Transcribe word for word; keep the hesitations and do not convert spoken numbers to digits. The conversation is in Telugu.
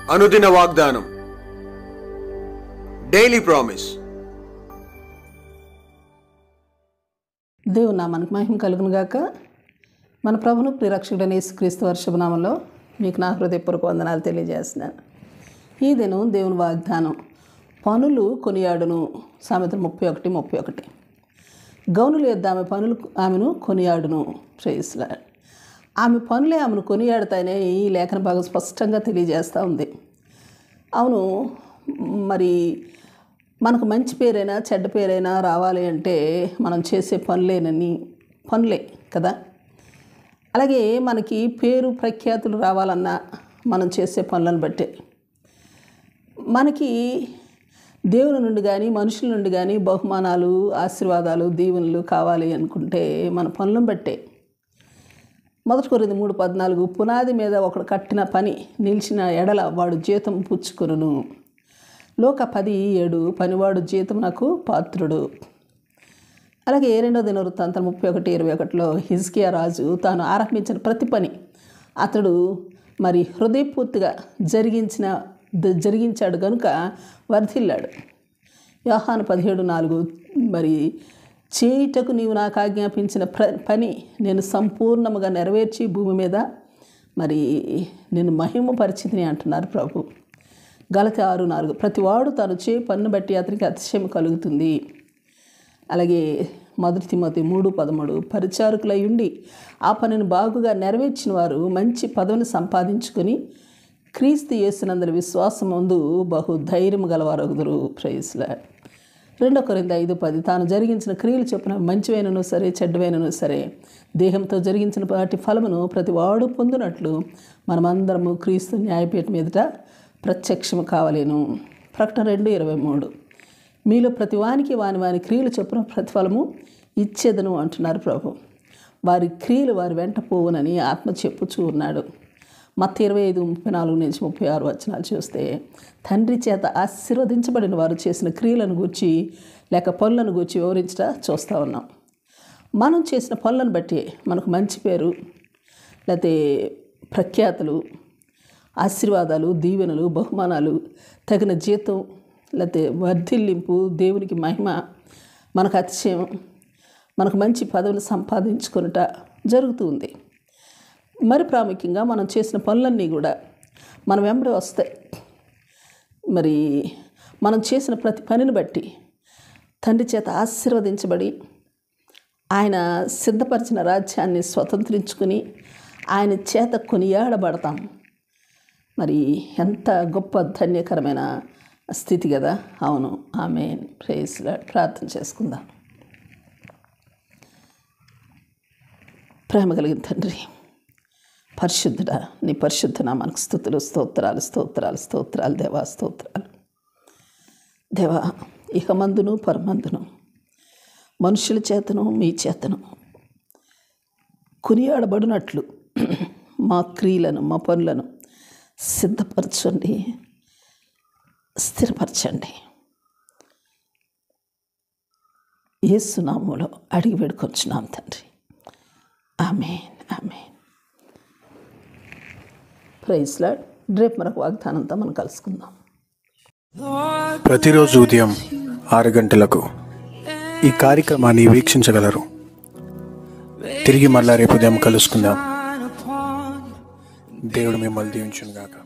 అనుదిన వాగ్దానం, డైలీ ప్రామిస్. దేవుని నామానికి మహిమ కలుగును గాక. మన ప్రభును ప్రియరక్షకుడైన యేసుక్రీస్తు వారి శుభనామంలో మీకు నా హృదయపూర్వక వందనాలు తెలియజేస్తున్నాను. ఈ దినం దేవుని వాగ్దానం, పనులు కొనియాడును. సామెతలు ముప్పై ఒకటి ముప్పై ఒకటి గౌనులు ఎద్దు ఆమె పనులు ఆమెను కొనియాడును. ప్రైజ్లా. ఆమె పనులే ఆమెను కొనియాడుతాయనే ఈ లేఖన భాగం స్పష్టంగా తెలియజేస్తూ ఉంది. అవును, మరి మనకు మంచి పేరైనా చెడ్డ పేరైనా రావాలి అంటే మనం చేసే పనులేనని పనులే కదా. అలాగే మనకి పేరు ప్రఖ్యాతులు రావాలన్నా మనం చేసే పనులను బట్టే. మనకి దేవుని నుండి కానీ మనుషుల నుండి కానీ బహుమానాలు, ఆశీర్వాదాలు, దీవెనలు కావాలి అనుకుంటే మన పనులను బట్టే. మొదటి కొరింథీ మూడు పద్నాలుగు పునాది మీద ఒకడు కట్టిన పని నిలిచిన ఎడల వాడు జీతం పుచ్చుకొనును. లోక పది ఏడు పనివాడు జీతమునకు పాత్రుడు. అలాగే రెండో దినవృత్తాంతం ముప్పై ఒకటి ఇరవై ఒకటిలో హిజ్కియా రాజు తాను ఆరంభించిన ప్రతి పని అతడు మరి హృదయపూర్తిగా జరిగించిన జరిగించాడు కనుక వర్ధిల్లాడు. యోహాను పదిహేడు నాలుగు మరి చేయుటకు నీవు నాకు ఆజ్ఞాపించిన ప్ర పని నేను సంపూర్ణముగా నెరవేర్చి భూమి మీద మరి నేను మహిమపరిచితిని అంటున్నారు ప్రభు. గలతీ ఆరు నాలుగు ప్రతివాడు తాను చే పన్ను బట్టి అతనికి అతిశయం కలుగుతుంది. అలాగే మొదటి తిమోతి మూడు పదమూడు పరిచారకులై ఉండి ఆ పనిని బాగుగా నెరవేర్చిన వారు మంచి పదవిని సంపాదించుకొని క్రీస్తు యేసునందరి విశ్వాసం ముందు బహు ధైర్యము గలవారగుదురు. ప్రైజ్లా. రెండో కొరింథీ ఐదు పది తాను జరిగించిన క్రియలు చొప్పున మంచివైనను సరే చెడ్డవైనను సరే దేహంతో జరిగించిన వాటి ఫలమును ప్రతి వాడు పొందినట్లు మనమందరము క్రీస్తు న్యాయపీఠం మీదట ప్రత్యక్షము కావలేను. ప్రకటన రెండు ఇరవై మూడు మీలో ప్రతి వానికి వాని వాని క్రియలు చొప్పున ప్రతిఫలము ఇచ్చేదను అంటున్నారు ప్రభు. వారి క్రియలు వారి వెంట పోవునని ఆత్మ చెప్పుచూ ఉన్నాడు. మత్తయి ఇరవై ఐదు ముప్పై నాలుగు నుంచి ముప్పై ఆరు వచనాలు చూస్తే తండ్రి చేత ఆశీర్వదించబడిన వారు చేసిన క్రియలను గూర్చి లేక పనులను గూర్చి వివరించట చూస్తూ ఉన్నాం. మనం చేసిన పనులను బట్టి మనకు మంచి పేరు, లేకపోతే ప్రఖ్యాతులు, ఆశీర్వాదాలు, దీవెనలు, బహుమానాలు, తగిన జీతం, లేకపోతే వర్ధిల్లింపు, దేవునికి మహిమ, మనకు అతిశయం, మనకు మంచి పదవిని సంపాదించుకొనుట జరుగుతూ ఉంది. మరి ప్రాముఖ్యంగా మనం చేసిన పనులన్నీ కూడా మన వెంబడి వస్తాయి. మరి మనం చేసిన ప్రతి పనిని బట్టి తండ్రి చేత ఆశీర్వదించబడి ఆయన సిద్ధపరిచిన రాజ్యాన్ని స్వతంత్రించుకుని ఆయన చేత కొనియాడబడతాం. మరి ఎంత గొప్ప ధన్యకరమైన స్థితి కదా. అవును, ఆమేన్. Praise lord. ప్రార్థన చేసుకుందాం. ప్రేమ కలిగిన తండ్రి, పరిశుద్ధుడా, నీ పరిశుద్ధ నామానికి స్తుతులు, స్తోత్రాలు స్తోత్రాలు స్తోత్రాలు దేవా, స్తోత్రాలు దేవా. ఇహమందును పరమందును మనుషుల చేతను మీ చేతను కొనియాడబడినట్లు మా క్రియలను మా పనులను సిద్ధపరచండి, స్థిరపరచండి. యేసు నామములో అడిగి వేడుకొంచున్నాం తండ్రి. Amen, amen. Praise lord. రేపు మరొక వాగ్దానంతో మనం కలుసుకుందాం. ప్రతిరోజు ఉదయం ఆరు గంటలకు ఈ కార్యక్రమాన్ని వీక్షించగలరు. తిరిగి మళ్ళా రేపు ఉదయం కలుసుకుందాం. దేవుడు మిమ్మల్ని దీవించును గాక.